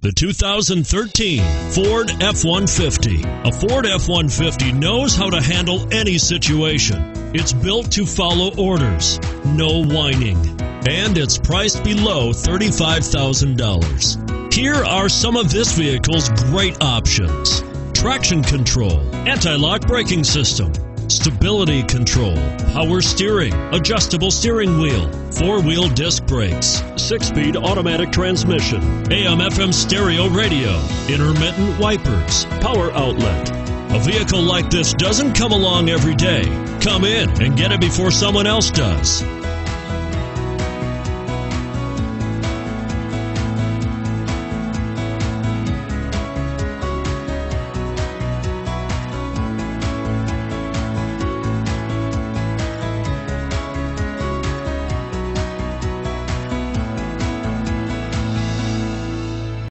The 2013 Ford F-150. A Ford F-150 knows how to handle any situation. It's built to follow orders, no whining, and it's priced below $35,000. Here are some of this vehicle's great options: traction control, anti-lock braking system, stability control, power steering, adjustable steering wheel, four-wheel disc brakes, 6-speed automatic transmission, AM/FM stereo radio, intermittent wipers, power outlet. A vehicle like this doesn't come along every day. Come in and get it before someone else does.